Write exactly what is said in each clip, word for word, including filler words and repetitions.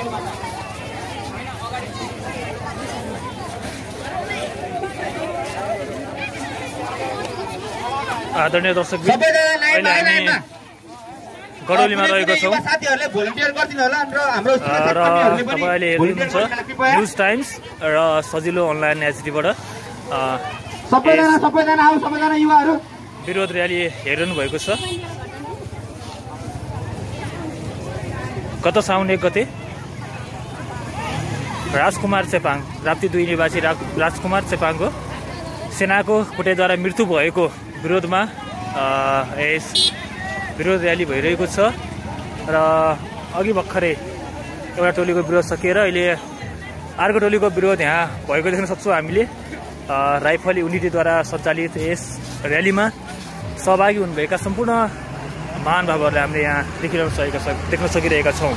आदरणीय दर्शक गडौलीमा रहेको छौँ र तपाईँ अहिले हेर्नुहुन्छ न्युज टाइम्स र सजिलो अनलाइन एचडीबाट विरोध र्याली हेरिरहनु भएको छ। गत साउन एक गते राजकुमार चेपाङ राप्ती दुई निवासी राजकुमार चेपाङको सेनाको कुटेद्वारा मृत्यु भएको विरोधमा यस विरोध र्याली भइरहेको छ र अघि भर्खरै एउटा टोलीको विरोध सकिएर अहिले अर्को टोलीको विरोध यहाँ भएको देख्न सक्छौँ हामीले। राइफल युनिटीद्वारा सञ्चालित यस र्यालीमा सहभागी हुनुभएका सम्पूर्ण महानुभावहरूले हामीले यहाँ देखिरहन सकेका देख्न सकिरहेका छौँ।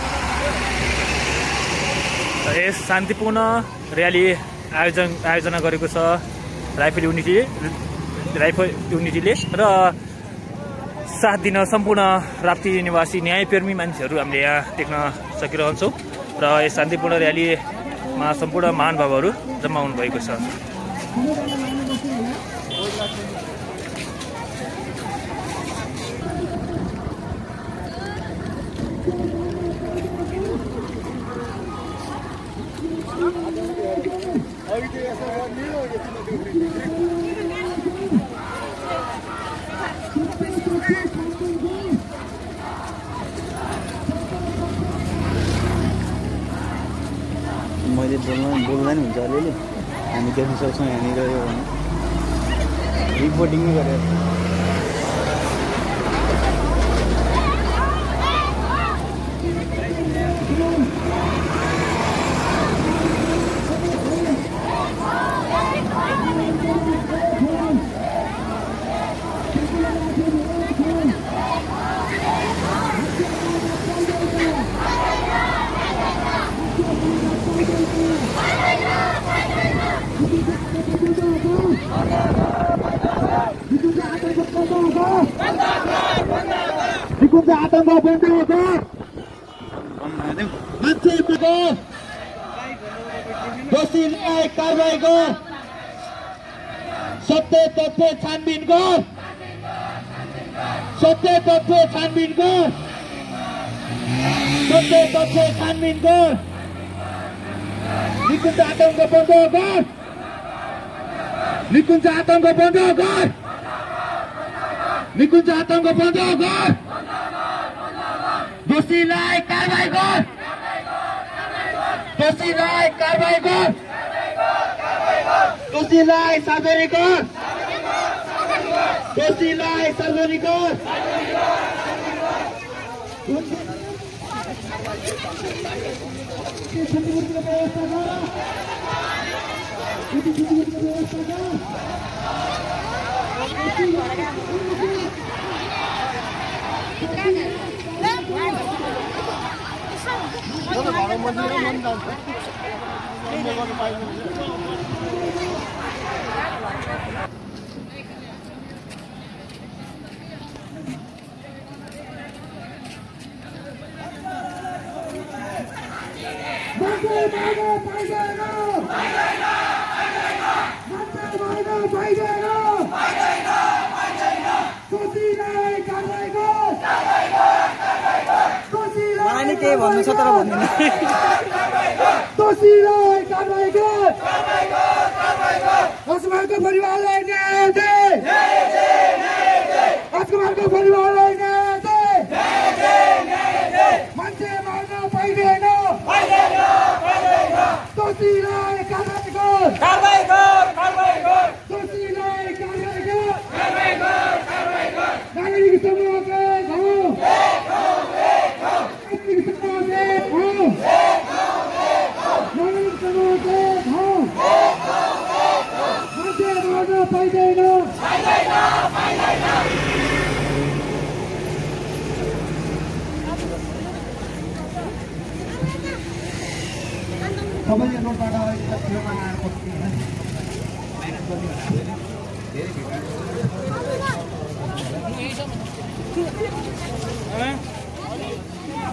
यस शान्तिपूर्ण र्याली आयोजन आयोजना गरेको छ राइफल युनिटी राइफल युनिटीले र साथ दिन सम्पूर्ण राप्ती निवासी न्यायप्रेमी मान्छेहरू हामीले यहाँ देख्न सकिरहन्छौँ र यस शान्तिपूर्ण र्यालीमा सम्पूर्ण महानुभावहरू जम्मा हुनुभएको छ। मैले बोल्न बोल्दा नि हुन्छ अलिअलि हामी देख्न सक्छौँ यहाँनिर यो भने रिपोर्टिङ नै गरेर दोषीलाई कारबाही गर, सत्य तथ्य छानबिन गर, सत्य तथ्य छानबिन गर, सत्य तथ्य छानबिन गर, निकुञ्ज आतंक बन्द गर, निकुञ्ज आतंक बन्द गर, निकुञ्ज आतंक बन्द गर, दोषीलाई कारबाही गर, दोषीलाई कारबाही गर, दोषीलाई सार्वजनिक गर, दोषीलाई सार्वजनिक गर, मलाई नि केही भन्नु छ तर भन्दिनँ। दोषीलाई कारबाही गर, राजकुमारको परिवारलाई न्याय दे, राजकुमारको परिवारलाई न्याय दे, मान्छे मार्न पाइँदैन, दोषीलाई कारबाही गर, दोषीलाई कारबाही गर, नागरिक समूहको घाउ, नागरिक समूहको घाउ, नागरिक समूहको घाउ, मान्छे मार्न पाइँदैन, सबैले रोडबाट छेउमा आएर बस्नु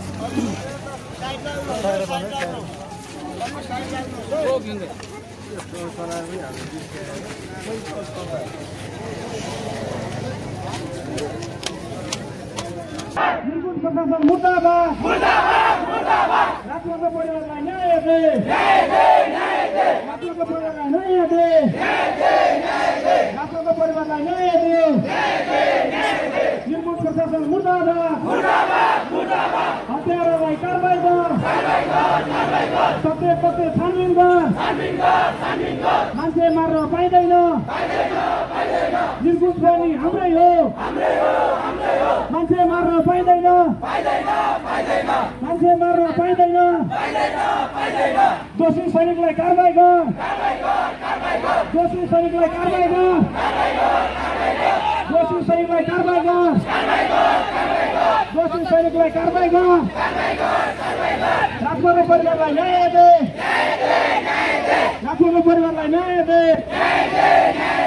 निर्गुण प्रशासन मुर्दाबाद मुर्दाबाद मुर्दाबाद राजमार्ग परिवारलाई न्याय दे न्याय दे न्याय दे राजमार्ग परिवारलाई न्याय दे न्याय दे न्याय दे राजमार्ग परिवारलाई न्याय दे न्याय दे न्याय दे निर्गुण प्रशासन मुर्दाबाद मुर्दाबाद मुर्दाबाद हत्यारालाई कारबाही गर कारबाही गर कारबाही गर सत्य पत्य छानबिन गर छानबिन गर छानबिन गर मान्छे मार्न पाइदैन पाइदैन पाइदैन निर्गुण पनि हाम्रै हो हाम्रै हो हाम्रै हो मान्छे मार्न पाइदैन पाइदैन पाइदैन मान्छे मार्न पाइदैन पाइदैन पाइदैन दोषी सैनिकलाई कारबाही गर कारबाही गर कारबाही गर दोषी सैनिकलाई कारबाही गर कारबाही गर कारबाही गर दोषी सैनिकलाई कारबाही गर कारबाही गर कारबाही गर दोषी सैनिकलाई कारबाही गर कारबाही गर कारबाही गर राजमार्ग परिवारलाई न्याय दे न्याय दे न्याय दे राजमार्ग परिवारलाई न्याय दे न्याय दे न्याय